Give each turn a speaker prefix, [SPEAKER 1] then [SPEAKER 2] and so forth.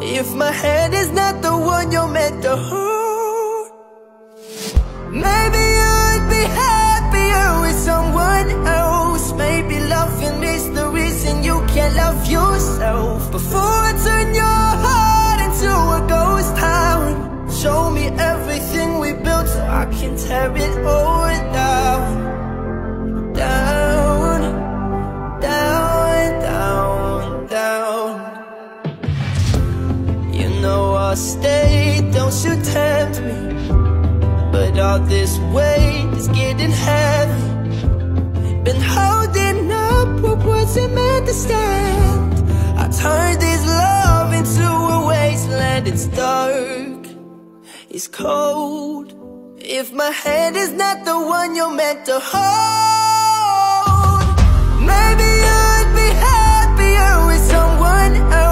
[SPEAKER 1] if my hand is not the one you're meant to hold. Maybe I'd be happier with someone else. Maybe loving is the reason you can't love yourself. Before I turn your heart into a ghost town, show me everything we built so I can tear it all down. Down, down, down, down. You know I'll stay, don't you tempt me, but all this weight is getting heavy. Been holding up what wasn't meant to stand. I turned this love into a wasteland. It's dark, it's cold, if my hand is not the one you're meant to hold. Maybe I'd be happier with someone else.